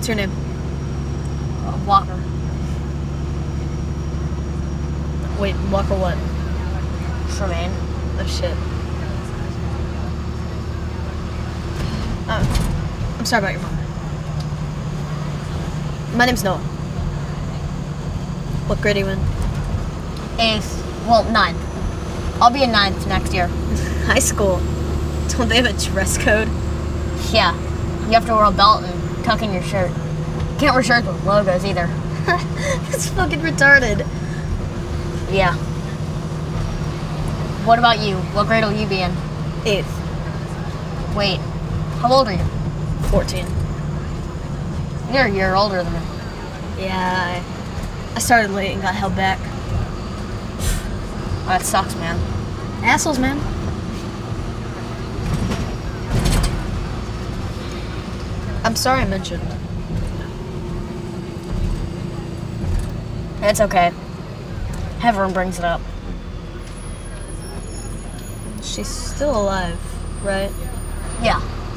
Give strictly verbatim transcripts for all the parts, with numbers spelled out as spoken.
What's your name? Uh, Walker. Wait, Walker what? Tremaine. Oh shit. Uh, I'm sorry about your mom. My name's Noah. What grade are you in? Eighth. Well, ninth. I'll be in ninth next year. High school. Don't they have a dress code? Yeah. You have to wear a belt and tuck in your shirt. Can't wear shirts with logos either. That's fucking retarded. Yeah. What about you? What grade will you be in? Eighth. Wait. How old are you? Fourteen. You're a year older than me. Yeah, I, I started late and got held back. Oh, that sucks, man. Assholes, man. I'm sorry I mentioned. It's okay. Everyone brings it up. She's still alive, right? Yeah.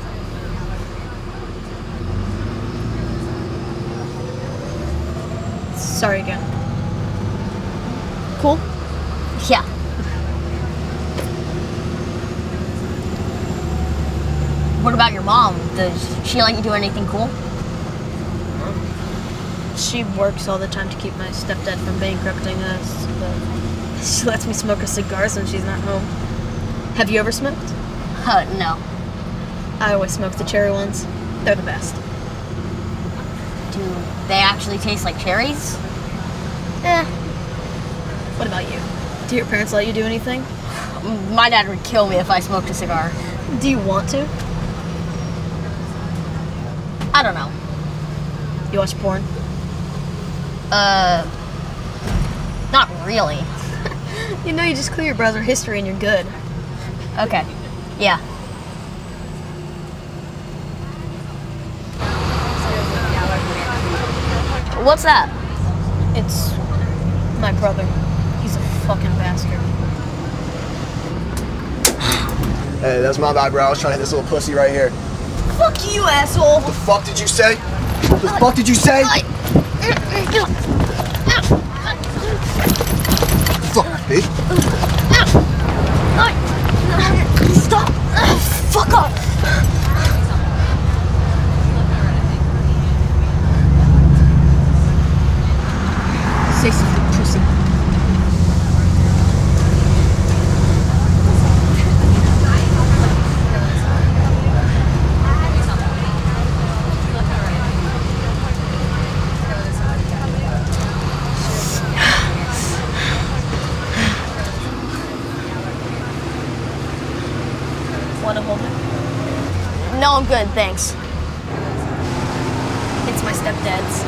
Sorry again. Cool? Yeah. What about your mom? Does she let you do anything cool? She works all the time to keep my stepdad from bankrupting us, but she lets me smoke her cigars when she's not home. Have you ever smoked? Uh, no. I always smoke the cherry ones. They're the best. Do they actually taste like cherries? Eh. What about you? Do your parents let you do anything? My dad would kill me if I smoked a cigar. Do you want to? I don't know. You watch porn? Uh, not really. You know, you just clear your browser history and you're good. Okay. Yeah. What's that? It's my brother. He's a fucking bastard. Hey, that's my bad, bro. I was trying to hit this little pussy right here. Fuck you, asshole! What the fuck did you say? What the fuck did you say? Fuck, me. Stop! Fuck off! Say something, pussy. Want to hold it? No, I'm good, thanks. It's my stepdad's.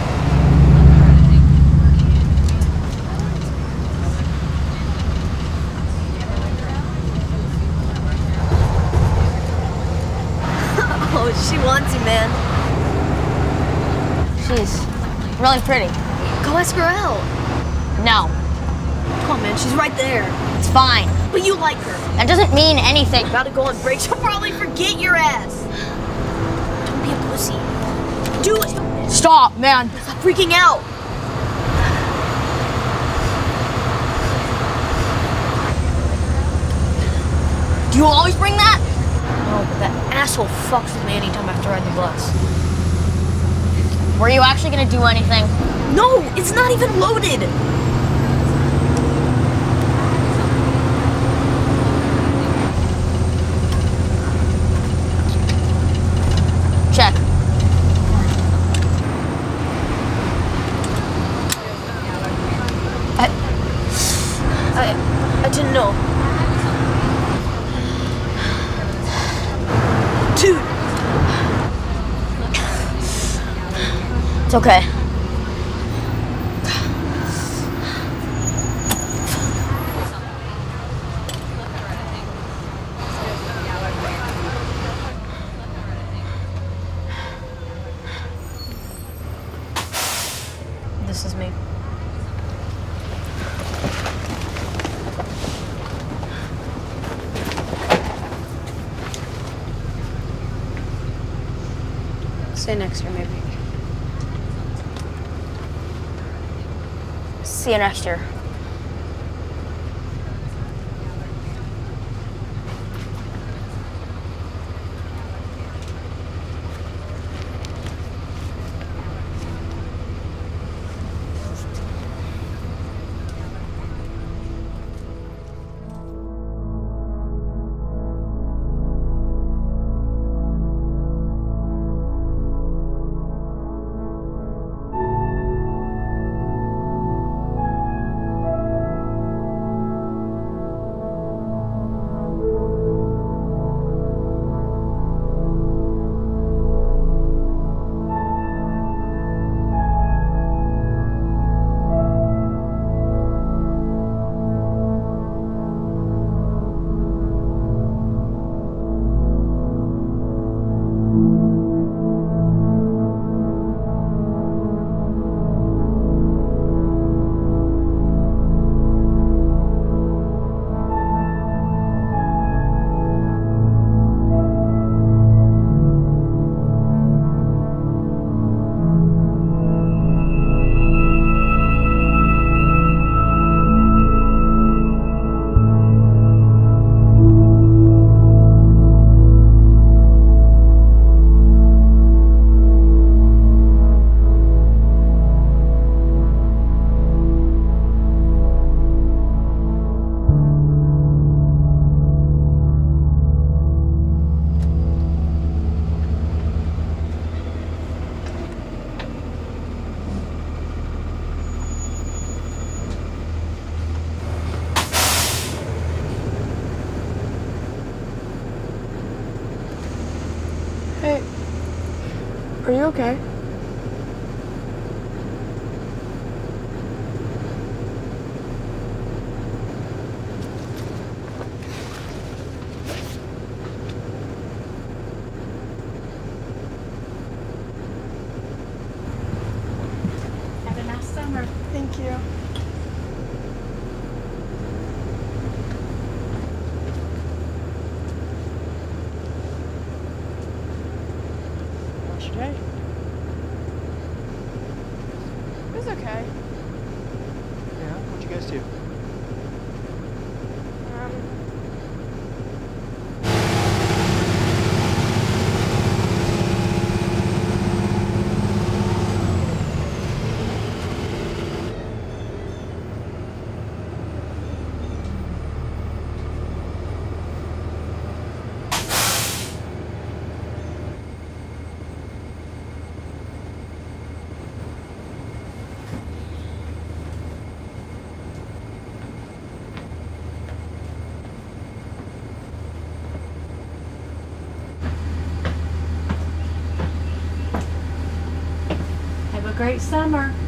Oh, she wants you, man. She's really pretty. Go ask her out. No, Come on, man, she's right there. it's fine. But you like her. That doesn't mean anything. About to go on break, she'll probably forget your ass. Don't be a pussy. Do it. Stop, man. Stop freaking out. Do you always bring that? No, but that asshole fucks with me anytime I have to ride the bus. Were you actually gonna do anything? No, it's not even loaded. Check. I, I, I didn't know. Dude. It's okay. This is me. Stay next to her, maybe. See you next year. Hey, are you okay? Have a nice summer. Thank you. How's your day? It was okay. Yeah, what'd you guys do? Um, Have a great summer.